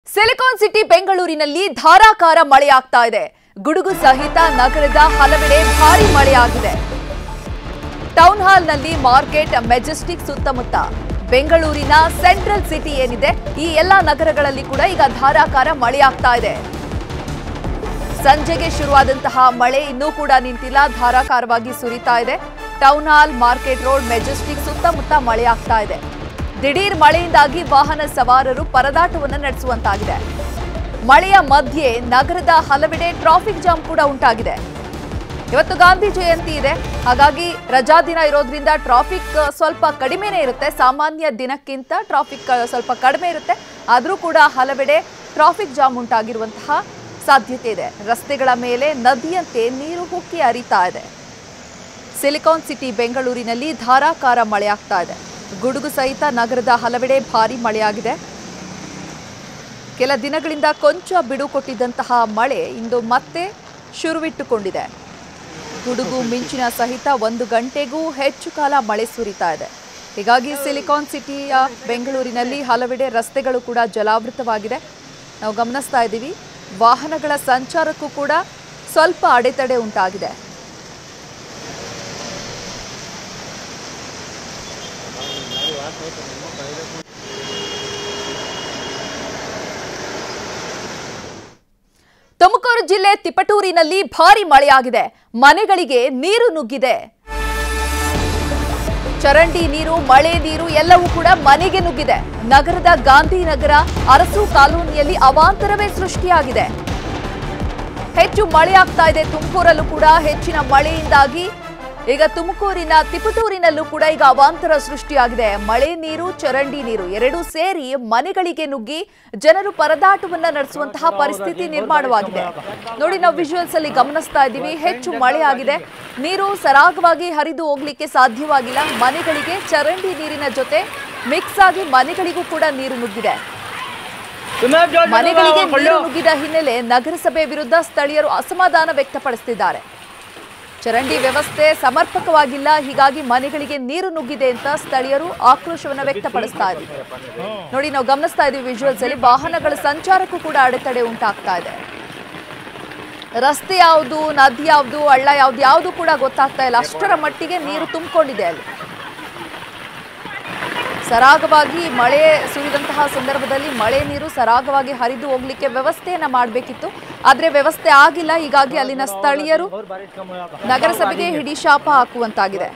Silicon city ಬೆಂಗಳೂರಿನಲ್ಲಿ ಧಾರಾಕಾರ ಮಳೆಯಾಗ್ತಾ ಇದೆ. ಗುಡುಗು ಸಹಿತ ನಗರದ ಹಲವೆಡೆ ಭಾರೀ ಮಳೆಯಾಗಿದೆ. ಟೌನ್ ಹಾಲ್ನಲ್ಲಿ ಮಾರ್ಕೆಟ್, ಮೆಜೆಸ್ಟಿಕ್ ಸುತ್ತಮುತ್ತ ಬೆಂಗಳೂರಿನ ಸೆಂಟ್ರಲ್ ಸಿಟಿ ಏನಿದೆ ಈ ಎಲ್ಲ ನಗರಗಳಲ್ಲಿ ಕೂಡ ಈಗ ಧಾರಾಕಾರ ಮಳೆಯಾಗ್ತಾ ಇದೆ. ಸಂಜೆಗೆ ಶುರುವಾದಂತಹ ಮಳೆ ಇನ್ನೂ ಕೂಡ ನಿಂತಿಲ್ಲ, ಧಾರಾಕಾರವಾಗಿ ಸುರಿತಾ ಇದೆ. Town hall, market road, Majestic ಸುತ್ತಮುತ್ತ ಮಳೆಯಾಗ್ತಾ ಇದೆ. ದಿಢೀರ್ ಮಳೆಯಿಂದಾಗಿ ವಾಹನ ಸವಾರರು ಪರದಾಟವನ್ನು ನಡೆಸುವಂತಾಗಿದೆ. ಮಳೆಯ ಮಧ್ಯೆ ನಗರದ ಹಲವೆಡೆ ಟ್ರಾಫಿಕ್ ಜಾಮ್ ಕೂಡ ಉಂಟಾಗಿದೆ. ಇವತ್ತು ಗಾಂಧಿ ಜಯಂತಿ ಇದೆ, ಹಾಗಾಗಿ ರಜಾ ದಿನ ಇರೋದ್ರಿಂದ ಟ್ರಾಫಿಕ್ ಸ್ವಲ್ಪ ಕಡಿಮೆನೇ ಇರುತ್ತೆ. ಸಾಮಾನ್ಯ ದಿನಕ್ಕಿಂತ ಟ್ರಾಫಿಕ್ ಸ್ವಲ್ಪ ಕಡಿಮೆ ಇರುತ್ತೆ. ಆದರೂ ಕೂಡ ಹಲವೆಡೆ ಟ್ರಾಫಿಕ್ ಜಾಮ್ ಉಂಟಾಗಿರುವಂತಹ ಸಾಧ್ಯತೆ ಇದೆ. ರಸ್ತೆಗಳ ಮೇಲೆ ನದಿಯಂತೆ ನೀರು ಉಕ್ಕಿ ಹರಿತಾ ಇದೆ. ಸಿಲಿಕಾನ್ ಸಿಟಿ ಬೆಂಗಳೂರಿನಲ್ಲಿ ಧಾರಾಕಾರ ಮಳೆಯಾಗ್ತಾ ಇದೆ. ಗುಡುಗು ಸಹಿತ ನಗರದ ಹಲವೆಡೆ ಭಾರೀ ಮಳೆಯಾಗಿದೆ. ಕೆಲ ದಿನಗಳಿಂದ ಕೊಂಚ ಬಿಡು ಕೊಟ್ಟಿದ್ದಂತಹ ಮಳೆ ಇಂದು ಮತ್ತೆ ಶುರುವಿಟ್ಟುಕೊಂಡಿದೆ. ಗುಡುಗು ಮಿಂಚಿನ ಸಹಿತ 1 ಗಂಟೆಗೂ ಹೆಚ್ಚು ಕಾಲ ಮಳೆ ಸುರಿತಾ ಇದೆ. ಹೀಗಾಗಿ ಸಿಲಿಕಾನ್ ಸಿಟಿಯ ಬೆಂಗಳೂರಿನಲ್ಲಿ ಹಲವೆಡೆ ರಸ್ತೆಗಳು ಕೂಡ ಜಲಾವೃತವಾಗಿದೆ. ನಾವು ಗಮನಿಸ್ತಾ ಇದ್ದೀವಿ, ವಾಹನಗಳ ಸಂಚಾರಕ್ಕೂ ಕೂಡ ಸ್ವಲ್ಪ ಅಡೆತಡೆ ಉಂಟಾಗಿದೆ. ತುಮಕೂರು ಜಿಲ್ಲೆ ತಿಪಟೂರಿನಲ್ಲಿ ಭಾರೀ ಮಳೆಯಾಗಿದೆ. ಮನೆಗಳಿಗೆ ನೀರು ನುಗ್ಗಿದೆ. ಚರಂಡಿ ನೀರು, ಮಳೆ ನೀರು ಎಲ್ಲವೂ ಕೂಡ ಮನೆಗೆ ನುಗ್ಗಿದೆ. ನಗರದ ಗಾಂಧಿನಗರ, ಅರಸು ಕಾಲೋನಿಯಲ್ಲಿ ಅವಾಂತರವೇ ಸೃಷ್ಟಿಯಾಗಿದೆ. ಹೆಚ್ಚು ಮಳೆಯಾಗ್ತಾ ಇದೆ. ತುಮಕೂರಲ್ಲೂ ಕೂಡ ಹೆಚ್ಚಿನ ಮಳೆಯಿಂದಾಗಿ ಈಗ ತುಮಕೂರಿನ ತಿಪಟೂರಿನಲ್ಲೂ ಕೂಡ ಈಗ ಅವಾಂತರ ಸೃಷ್ಟಿಯಾಗಿದೆ. ಮಳೆ ನೀರು, ಚರಂಡಿ ನೀರು ಎರಡೂ ಸೇರಿ ಮನೆಗಳಿಗೆ ನುಗ್ಗಿ ಜನರು ಪರದಾಟವನ್ನ ನಡೆಸುವಂತಹ ಪರಿಸ್ಥಿತಿ ನಿರ್ಮಾಣವಾಗಿದೆ. ನೋಡಿ, ನಾವು ವಿಜುವಲ್ಸ್ ಅಲ್ಲಿ ಗಮನಿಸ್ತಾ ಇದ್ದೀವಿ. ಹೆಚ್ಚು ಮಳೆ ಆಗಿದೆ, ನೀರು ಸರಾಗವಾಗಿ ಹರಿದು ಹೋಗ್ಲಿಕ್ಕೆ ಸಾಧ್ಯವಾಗಿಲ್ಲ. ಮನೆಗಳಿಗೆ ಚರಂಡಿ ನೀರಿನ ಜೊತೆ ಮಿಕ್ಸ್ ಆಗಿ ಮನೆಗಳಿಗೂ ಕೂಡ ನೀರು ನುಗ್ಗಿದೆ. ಮನೆಗಳಿಗೆ ನೀರು ನುಗ್ಗಿದ ಹಿನ್ನೆಲೆ ನಗರಸಭೆ ವಿರುದ್ಧ ಸ್ಥಳೀಯರು ಅಸಮಾಧಾನ ವ್ಯಕ್ತಪಡಿಸುತ್ತಿದ್ದಾರೆ. ಚರಂಡಿ ವ್ಯವಸ್ಥೆ ಸಮರ್ಪಕವಾಗಿಲ್ಲ, ಹೀಗಾಗಿ ಮನೆಗಳಿಗೆ ನೀರು ನುಗ್ಗಿದೆ ಅಂತ ಸ್ಥಳೀಯರು ಆಕ್ರೋಶವನ್ನು ವ್ಯಕ್ತಪಡಿಸ್ತಾ ಇದ್ದಾರೆ. ನೋಡಿ, ನಾವು ಗಮನಿಸ್ತಾ ಇದ್ದೀವಿ ವಿಜುವಲ್ಸ್ ಅಲ್ಲಿ. ವಾಹನಗಳ ಸಂಚಾರಕ್ಕೂ ಕೂಡ ಅಡೆತಡೆ ಉಂಟಾಗ್ತಾ ಇದೆ. ರಸ್ತೆ ಯಾವುದು, ನದಿ ಯಾವುದು, ಹಳ್ಳ ಯಾವುದು ಕೂಡ ಗೊತ್ತಾಗ್ತಾ ಇಲ್ಲ. ಅಷ್ಟರ ಮಟ್ಟಿಗೆ ನೀರು ತುಂಬಿಕೊಂಡಿದೆ ಅಲ್ಲಿ. ಸರಾಗವಾಗಿ ಮಳೆ ಸುರಿದಂತಹ ಸಂದರ್ಭದಲ್ಲಿ ಮಳೆ ನೀರು ಸರಾಗವಾಗಿ ಹರಿದು ಹೋಗ್ಲಿಕ್ಕೆ ವ್ಯವಸ್ಥೆಯನ್ನ ಮಾಡಬೇಕಿತ್ತು, ಆದ್ರೆ ವ್ಯವಸ್ಥೆ ಆಗಿಲ್ಲ. ಹೀಗಾಗಿ ಅಲ್ಲಿನ ಸ್ಥಳೀಯರು ನಗರಸಭೆಗೆ ಹಿಡಿ ಶಾಪ ಹಾಕುವಂತಾಗಿದೆ.